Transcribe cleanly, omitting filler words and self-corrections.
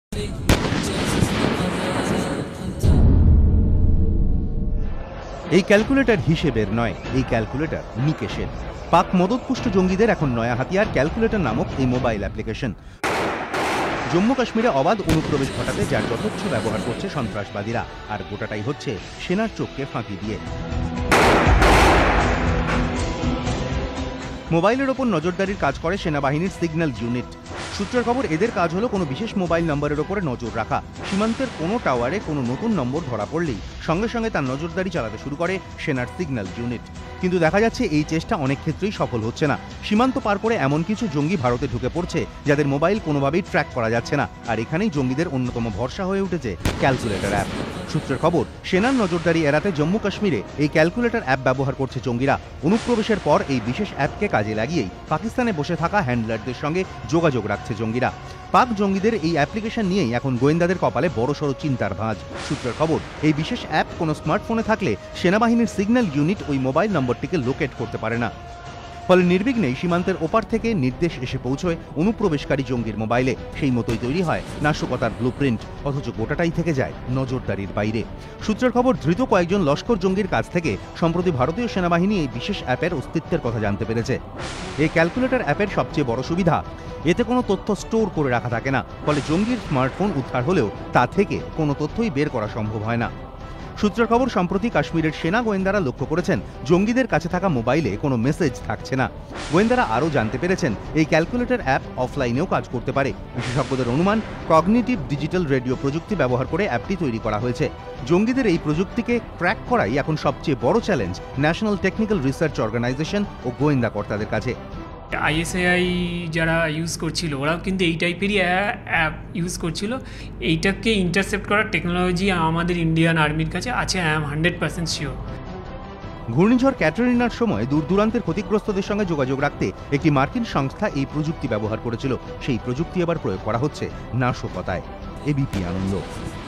এই ক্যালকুলেটর হিসেবের নয়, এই ক্যালকুলেটর নিকেশের। পাক মদতপুষ্ট জঙ্গিদের এখন নয়া হাতিয়ার ক্যালকুলেটর নামক এই মোবাইল অ্যাপ্লিকেশন। জম্মু কাশ্মীরে অবাধ অনুপ্রবেশ ঘটাতে যার যথেচ্ছ ব্যবহার করছে সন্ত্রাসবাদীরা, আর গোটাটাই হচ্ছে সেনার চোখকে ফাঁকি দিয়ে। মোবাইলের ওপর নজরদারির কাজ করে সেনাবাহিনীর সিগন্যাল ইউনিট। সূত্রের খবর, এদের কাজ হলো কোনো বিশেষ মোবাইল নম্বরের ওপরে নজর রাখা। সীমান্তের কোনো টাওয়ারে কোনো নতুন নম্বর ধরা পড়লেই সঙ্গে সঙ্গে তার নজরদারি চালাতে শুরু করে সেনার সিগন্যাল ইউনিট। কিন্তু দেখা যাচ্ছে এই চেষ্টা অনেক ক্ষেত্রেই সফল হচ্ছে না। সীমান্ত পার করে এমন কিছু জঙ্গি ভারতে ঢুকে পড়ছে যাদের মোবাইল কোনোভাবেই ট্র্যাক করা যাচ্ছে না, আর এখানেই জঙ্গিদের অন্যতম ভরসা হয়ে উঠেছে ক্যালকুলেটর অ্যাপ। সূত্রের খবর, সেনার নজরদারি এড়াতে জম্মু কাশ্মীরে এই ক্যালকুলেটর অ্যাপ ব্যবহার করছে জঙ্গিরা। অনুপ্রবেশের পর এই বিশেষ অ্যাপকে কাজে লাগিয়েই পাকিস্তানে বসে থাকা হ্যান্ডলারদের সঙ্গে যোগাযোগ রাখছে জঙ্গিরা। পাক জঙ্গিদের এই অ্যাপ্লিকেশন নিয়েই এখন গোয়েন্দাদের কপালে বড়সড় চিন্তার ভাঁজ। সূত্রের খবর, এই বিশেষ অ্যাপ কোনো স্মার্টফোনে থাকলে সেনাবাহিনীর সিগন্যাল ইউনিট ওই মোবাইল নম্বরটিকে লোকেট করতে পারে না। ফলে নির্বিঘ্নেই সীমান্তের ওপার থেকে নির্দেশ এসে পৌঁছয় অনুপ্রবেশকারী জঙ্গির মোবাইলে। সেই মতোই তৈরি হয় নাশকতার ব্লুপ্রিন্ট, অথচ গোটাটাই থেকে যায় নজরদারির বাইরে। সূত্রের খবর, ধৃত কয়েকজন লস্কর জঙ্গির কাছ থেকে সম্প্রতি ভারতীয় সেনাবাহিনী এই বিশেষ অ্যাপের অস্তিত্বের কথা জানতে পেরেছে। এই ক্যালকুলেটর অ্যাপের সবচেয়ে বড় সুবিধা, এতে কোনো তথ্য স্টোর করে রাখা থাকে না। ফলে জঙ্গির স্মার্টফোন উদ্ধার হলেও তা থেকে কোনো তথ্যই বের করা সম্ভব হয় না। সূত্রের খবর, সম্প্রতি কাশ্মীরের সেনা গোয়েন্দারা লক্ষ্য করেছেন জঙ্গিদের কাছে থাকা মোবাইলে কোনো মেসেজ থাকছে না। গোয়েন্দারা আরও জানতে পেরেছেন এই ক্যালকুলেটর অ্যাপ অফলাইনেও কাজ করতে পারে। বিশেষজ্ঞদের অনুমান, কগনিটিভ ডিজিটাল রেডিও প্রযুক্তি ব্যবহার করে অ্যাপটি তৈরি করা হয়েছে। জঙ্গিদের এই প্রযুক্তিকে ক্র্যাক করাই এখন সবচেয়ে বড় challenge national technical research organisation ও গোয়েন্দা কর্তাদের কাছে। আইএসআই যারা ইউজ করছিল ওরাও কিন্তু এই টাইপেরই অ্যাপ ইউজ করছিল। এইটাকে ইন্টারসেপ্ট করার টেকনোলজি আমাদের ইন্ডিয়ান আর্মির কাছে আছে, আই এম 100% শিওর। ঘূর্ণিঝড় ক্যাটরিনার সময় দূর দূরান্তের ক্ষতিগ্রস্তদের সঙ্গে যোগাযোগ রাখতে একটি মার্কিন সংস্থা এই প্রযুক্তি ব্যবহার করেছিল। সেই প্রযুক্তি এবার প্রয়োগ করা হচ্ছে নাশকতায়। এবিপি আনন্দ।